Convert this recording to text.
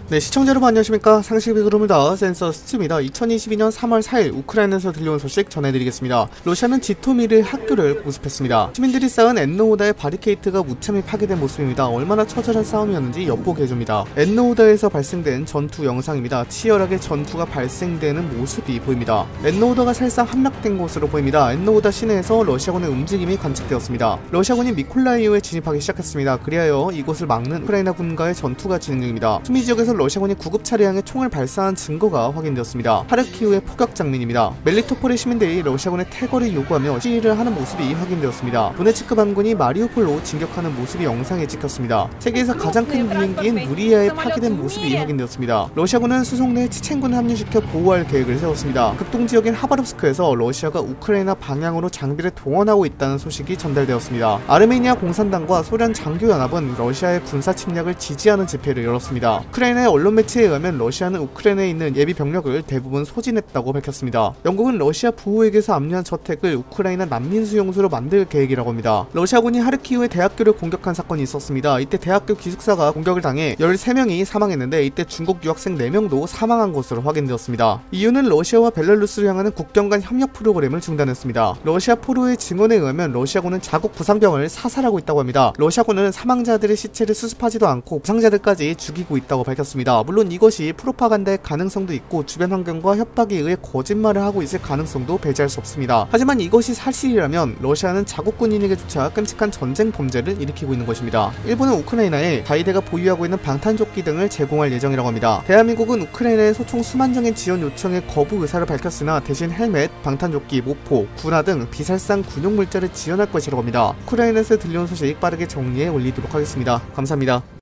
네, 시청자 여러분 안녕하십니까. 상식비 그룹니다. 센서 스트입니다. 2022년 3월 4일 우크라이나에서 들려온 소식 전해드리겠습니다. 러시아는 지토밀의 학교를 공습했습니다. 시민들이 쌓은 엔노우다의 바리케이트가 무참히 파괴된 모습입니다. 얼마나 처절한 싸움이었는지 엿보게 해줍니다. 엔노우다에서 발생된 전투 영상입니다. 치열하게 전투가 발생되는 모습이 보입니다. 엔노우다가 사실상 함락된 것으로 보입니다. 엔노우다 시내에서 러시아군의 움직임이 관측되었습니다. 러시아군이 미콜라이오에 진입하기 시작했습니다. 그리하여 이곳을 막는 우크라이나군과의 전투가 진행 중입니다. 수미 지역에서 러시아군이 구급 차량에 총을 발사한 증거가 확인되었습니다. 하르키우의 포격 장면입니다. 멜리토폴의 시민들이 러시아군의 퇴거를 요구하며 시위를 하는 모습이 확인되었습니다. 도네츠크 반군이 마리우폴로 진격하는 모습이 영상에 찍혔습니다. 세계에서 가장 큰 비행기인 누리아에 파괴된 모습이 확인되었습니다. 러시아군은 수송 내 치첸군을 합류시켜 보호할 계획을 세웠습니다. 극동지역인 하바롭스크에서 러시아가 우크라이나 방향으로 장비를 동원하고 있다는 소식이 전달되었습니다. 아르메니아 공산당과 소련 장교연합은 러시아의 군사 침략을 지지하는 집회를 열었습니다. 우크라이나의 언론 매체에 의하면 러시아는 우크라이나에 있는 예비 병력을 대부분 소진했다고 밝혔습니다. 영국은 러시아 부호에게서 압류한 저택을 우크라이나 난민 수용소로 만들 계획이라고 합니다. 러시아군이 하르키우의 대학교를 공격한 사건이 있었습니다. 이때 대학교 기숙사가 공격을 당해 13명이 사망했는데 이때 중국 유학생 4명도 사망한 것으로 확인되었습니다. 이유는 러시아와 벨라루스를 향하는 국경 간 협력 프로그램을 중단했습니다. 러시아 포로의 증언에 의하면 러시아군은 자국 부상병을 사살하고 있다고 합니다. 러시아군은 사망자들의 시체를 수습하지도 않고 부상자들까지 죽이고 있다고 밝혔습니다. 물론 이것이 프로파간다의 가능성도 있고 주변 환경과 협박에 의해 거짓말을 하고 있을 가능성도 배제할 수 없습니다. 하지만 이것이 사실이라면 러시아는 자국 군인에게조차 끔찍한 전쟁 범죄를 일으키고 있는 것입니다. 일본은 우크라이나에 가이드가 보유하고 있는 방탄조끼 등을 제공할 예정이라고 합니다. 대한민국은 우크라이나의 소총 수만 정의 지원 요청에 거부 의사를 밝혔으나 대신 헬멧, 방탄조끼, 모포, 군화 등 비살상 군용 물자를 지원할 것이라고 합니다. 우크라이나에서 들려온 소식 빠르게 정리해 올리도록 하겠습니다. 감사합니다.